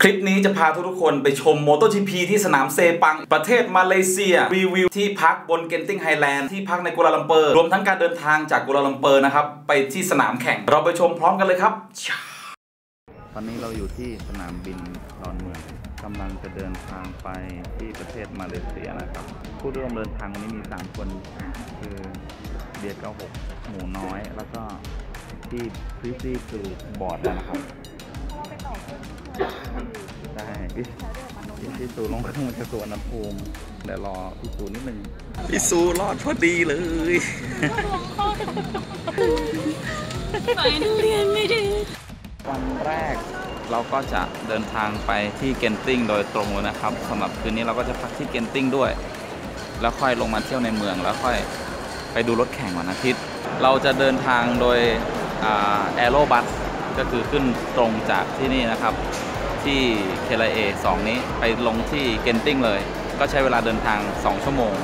คลิปนี้จะพาทุกคนไปชม MotoGP ที่สนามเซปังประเทศมาเลเซียรีวิวที่พักบนเกนติ้งไฮแลนด์ที่พักในกัวลาลัมเปอร์รวมทั้งการเดินทางจากกัวลาลัมเปอร์นะครับไปที่สนามแข่งเราไปชมพร้อมกันเลยครับตอนนี้เราอยู่ที่สนามบินดอนเมืองกำลังจะเดินทางไปที่ประเทศมาเลเซียนะครับผู้ร่วมเดินทางวันนี้มี3คนคือเบียร์96หมูน้อยแล้วก็ที่พริซี่คือบอร์ดแล้วนะครับใช่พี่ซูลงเครื่องมาจากสุวรรณภูมิเดี๋ยวรอพี่ซูนิดนึงพี่ซูรอดพอดีเลยไปเรียนไม่ได้วันแรกเราก็จะเดินทางไปที่เกนติ้งโดยตรงเลยนะครับสำหรับคืนนี้เราก็จะพักที่เกนติ้งด้วยแล้วค่อยลงมาเที่ยวในเมืองแล้วค่อยไปดูรถแข่งวันอาทิตย์เราจะเดินทางโดยแอโรบัสก็คือขึ้นตรงจากที่นี่นะครับที่เคลเอ2นี้ไปลงที่เกนติ้งเลยก็ใช้เวลาเดินทาง2ชั่วโมง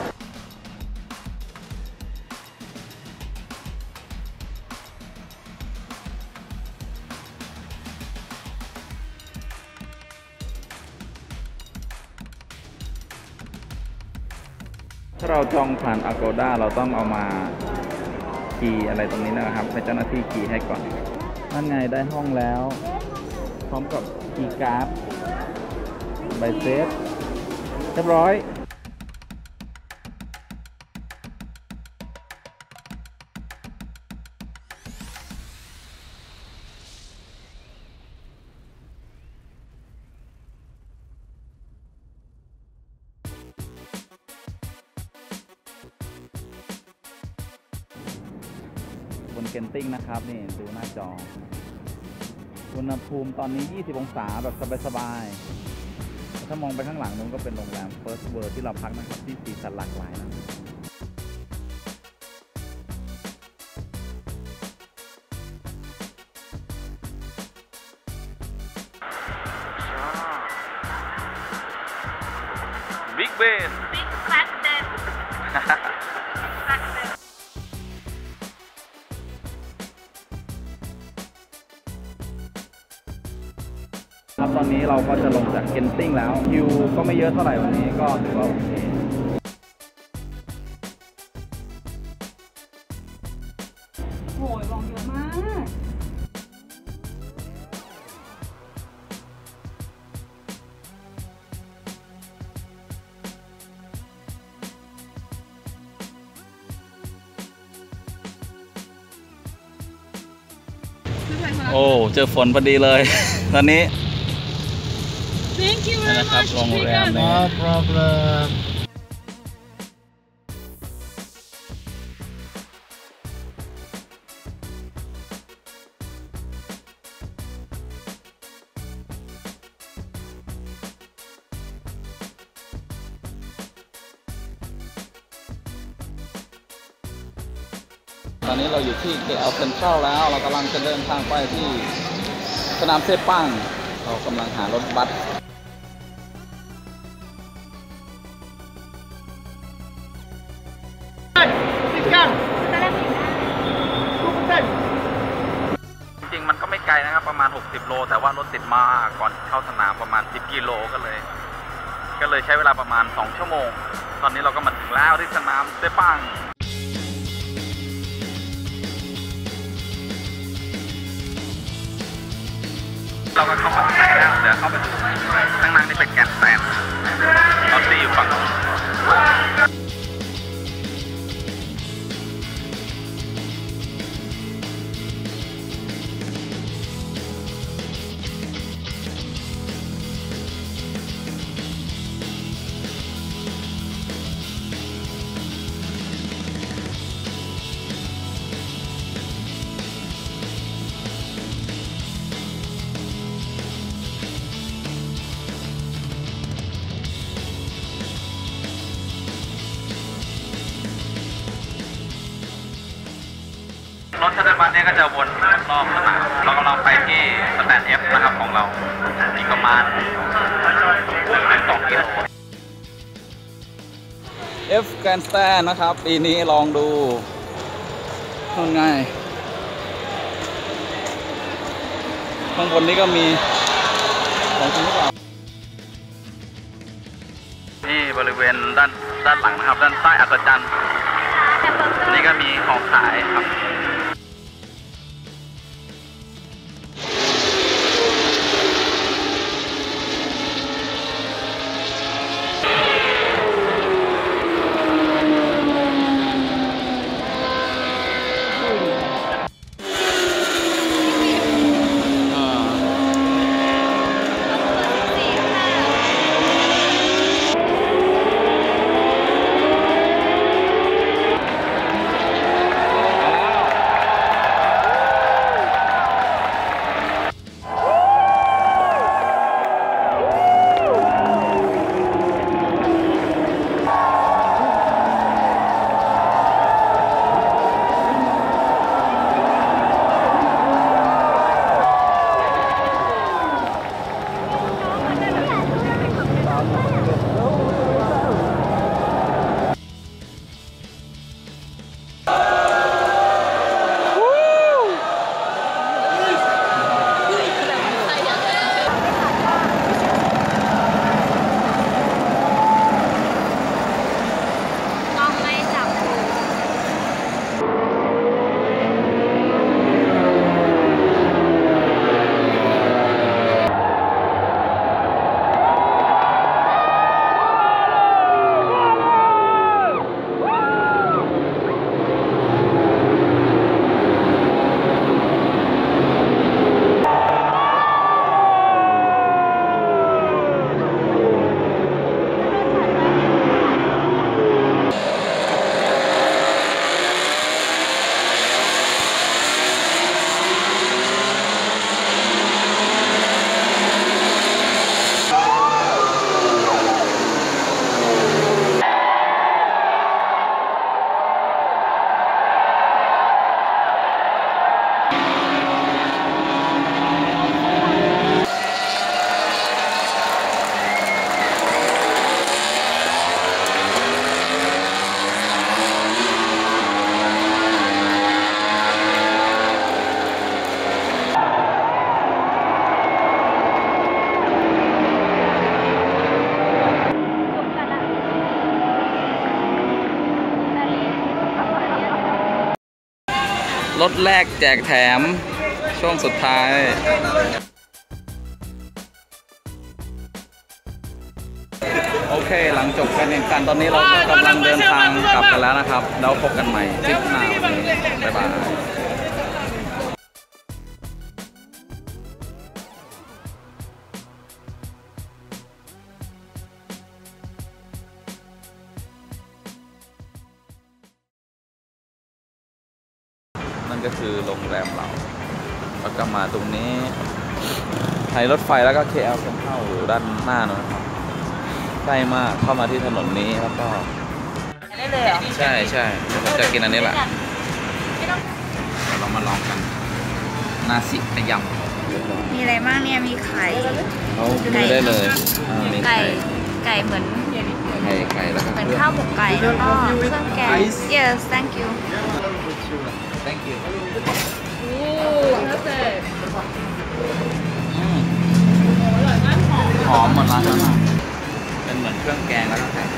ถ้าเราจองผ่าน Agoda เราต้องเอามาคีย์อะไรตรงนี้นะครับให้เจ้าหน้าที่คีย์ให้ก่อนนั่นไงได้ห้องแล้วพร้อมกับคีย์การ์ดใบเซฟเรียบร้อยบนเกนติ้งนะครับนี่ดูหน้าจออุณหภูมิตอนนี้20องศาแบบสบายๆถ้ามองไปข้างหลังนู้นก็เป็นโรงแรม First World ที่เราพักนะครับที่สีสันหลากหลายนะบิ๊กเบนบิ๊กแฟตเดนตอนนี้เราก็จะลงจากเกนติ้งแล้วคิวก็ไม่เยอะเท่าไหร่วันนี้ก็ถือว่าโอเคโหยลองเยอะมากโอ้เจอฝนพอดีเลยตอนนี้นะครับโรงแรม No problem ตอนนี้เราอยู่ที่KL Centralแล้วเรากำลังจะเดินทางไปที่สนามเซปังเรากำลังหารถบัสจริงๆมันก็ไม่ไกลนะครับประมาณ60โลแต่ว่ารถติดมากก่อนเข้าสนามประมาณ10กิโลก็เลยใช้เวลาประมาณ2ชั่วโมงตอนนี้เราก็มาถึงแล้วที่สนามเซปังเราก็เข้ามาข้างในแล้วเดี๋ยวเข้าไปดูข้างในนี่เป็นแกนแตนรถตีอยู่ฝั่งนู้นรถชัตเติลบัสเนี่ยก็จะวนรอบสนามเรากำลังไปที่สแตน F นะครับของเราอีกประมาณ2กิโล F Grandstand นะครับปีนี้ลองดูง่าย ข้างบนนี้ก็มีของจริงหรือเปล่าด้านหลังนะครับด้านใต้อัศจรรย์นี่ก็มีของขายครับรถแรกแจกแถมช่วงสุดท้ายโอเคหลังจบการแข่งขันตอนนี้เราก็กำลังเดินทางกลับกันแล้วนะครับแล้วพบกันใหม่คลิปหน้าบ๊ายบายนั่นก็คือโรงแรมเราแล้วก็มาตรงนี้ไทยรถไฟแล้วก็ KL เซ็นทรัลอยู่ด้านหน้านะครับใกล้มากเข้ามาที่ถนนนี้แล้วก็ได้เลยเหรอใช่ใช่ผมจะกินอันนี้แหละเรามาลองกันนาซิกยำมีอะไรบ้างเนี่ย มีไข่เขาดูได้เลยไก่เหมือนไก่แล้วก็เหมือนข้าวหมกไก่แล้วก็เครื่องแกง yes thank you thank you โอ้แล้วแต่หอมหมดร้านแล้วนะเป็นเหมือนเครื่องแกงแล้วก็ไก่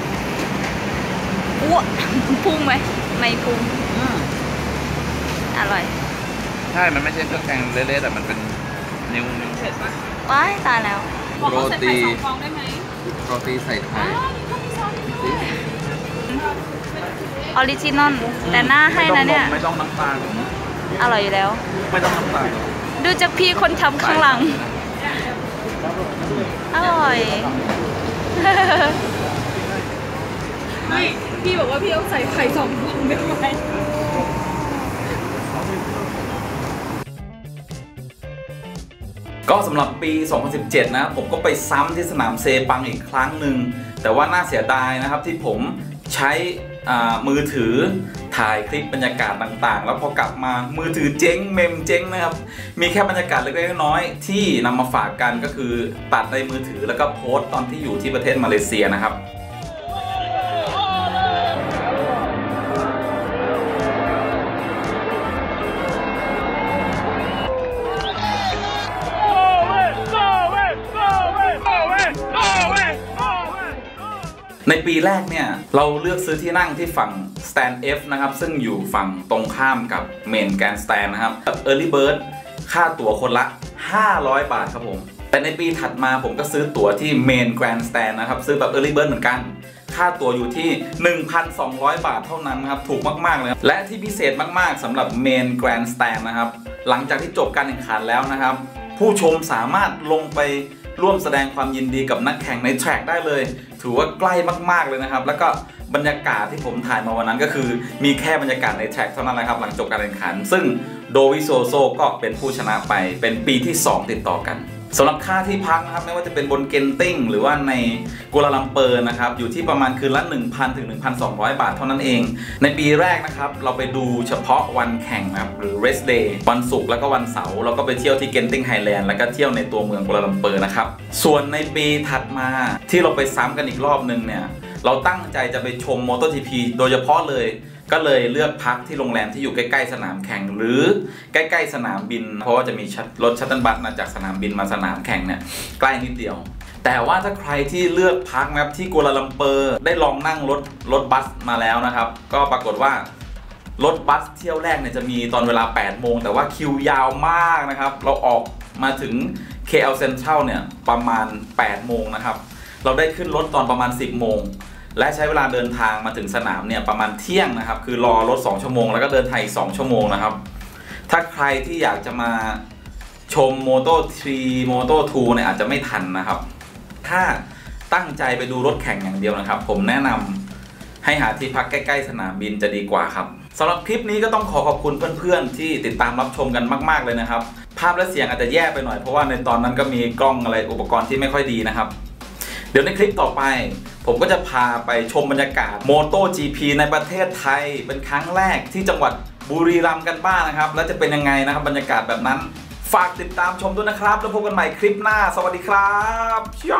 อ้วพุ่งไหมไม่พุ่งอร่อยใช่มันไม่ใช่เครื่องแกงเละๆแต่มันเป็นนิ้วเผ็ดปะว้ายตายแล้วโรตี2 ฟองได้ไหมโรตีใส่ไข่ออริจินอลแต่หน้าให้นะเนี่ยไม่ต้องน้ำตาลอร่อยอยู่แล้วไม่ต้องน้ำตาลดูจากพี่คนทำข้างหลังอร่อยไม่พี่บอกว่าพี่ต้องใส่ไข่2 ฟองได้ไหมก็สำหรับปี 2017 นะผมก็ไปซ้ำที่สนามเซปังอีกครั้งหนึ่งแต่ว่าน่าเสียดายนะครับที่ผมใช้มือถือถ่ายคลิปบรรยากาศต่างๆแล้วพอกลับมามือถือเจ๊งเมมเจ๊งนะครับมีแค่บรรยากาศเล็กๆน้อยๆที่นำมาฝากกันก็คือตัดในมือถือแล้วก็โพสต์ตอนที่อยู่ที่ประเทศมาเลเซียนะครับในปีแรกเนี่ยเราเลือกซื้อที่นั่งที่ฝั่ง Stand F นะครับซึ่งอยู่ฝั่งตรงข้ามกับ Main Grandstand นะครับ Early Bird ค่าตั๋วคนละ500 บาทครับผมแต่ในปีถัดมาผมก็ซื้อตั๋วที่ Main Grandstand นะครับซื้อแบบ Early Bird เหมือนกันค่าตั๋วอยู่ที่ 1,200 บาทเท่านั้นนะครับถูกมากๆเลยและที่พิเศษมากๆสำหรับ Main Grandstand นะครับหลังจากที่จบการแข่งขันแล้วนะครับผู้ชมสามารถลงไปร่วมแสดงความยินดีกับนักแข่งในแทร็กได้เลยถือว่าใกล้มากๆเลยนะครับแล้วก็บรรยากาศที่ผมถ่ายมาวันนั้นก็คือมีแค่บรรยากาศในแทร็กเท่านั้นแหละครับหลังจบการแข่งขันซึ่งโดวิโซโซก็เป็นผู้ชนะไปเป็นปีที่2ติดต่อกันสำหรับค่าที่พักนะครับไม่ว่าจะเป็นบนเกนติ้งหรือว่าในกัวลาลัมเปอร์นะครับอยู่ที่ประมาณคืนละ 1,000 ถึง 1,200 บาทเท่านั้นเองในปีแรกนะครับเราไปดูเฉพาะวันแข่งนะครับหรือ rest day วันศุกร์แล้วก็วันเสาร์เราก็ไปเที่ยวที่เกนติ้งไฮแลนด์แล้วก็เที่ยวในตัวเมืองกัวลาลัมเปอร์นะครับส่วนในปีถัดมาที่เราไปซ้ำกันอีกรอบนึงเนี่ยเราตั้งใจจะไปชม MotoGP โดยเฉพาะเลยก็เลยเลือกพักที่โรงแรมที่อยู่ใกล้ๆสนามแข่งหรือใกล้ๆสนามบินเพราะว่าจะมีรถชัตเติลบัสมาจากสนามบินมาสนามแข่งเนี่ยใกล้นิดเดียวแต่ว่าถ้าใครที่เลือกพักนะครับที่กัวลาลัมเปอร์ได้ลองนั่งรถบัสมาแล้วนะครับก็ปรากฏว่ารถบัสเที่ยวแรกเนี่ยจะมีตอนเวลา 8 โมงแต่ว่าคิวยาวมากนะครับเราออกมาถึง KL Central เนี่ยประมาณ 8 โมงนะครับเราได้ขึ้นรถตอนประมาณ 10 โมงและใช้เวลาเดินทางมาถึงสนามเนี่ยประมาณเที่ยงนะครับคือรอรถ2 ชั่วโมงแล้วก็เดินทางอีก2 ชั่วโมงนะครับถ้าใครที่อยากจะมาชม Moto3 Moto2 เนี่ยอาจจะไม่ทันนะครับถ้าตั้งใจไปดูรถแข่งอย่างเดียวนะครับผมแนะนำให้หาที่พักใกล้ๆสนามบินจะดีกว่าครับสำหรับคลิปนี้ก็ต้องขอบคุณเพื่อนๆที่ติดตามรับชมกันมากๆเลยนะครับภาพและเสียงอาจจะแย่ไปหน่อยเพราะว่าในตอนนั้นก็มีกล้องอะไรอุปกรณ์ที่ไม่ค่อยดีนะครับเดี๋ยวในคลิปต่อไปผมก็จะพาไปชมบรรยากาศ MotoGP ในประเทศไทยเป็นครั้งแรกที่จังหวัดบุรีรัมย์กันบ้างนะครับแล้วจะเป็นยังไงนะครับบรรยากาศแบบนั้นฝากติดตามชมด้วยนะครับแล้วพบกันใหม่คลิปหน้าสวัสดีครับ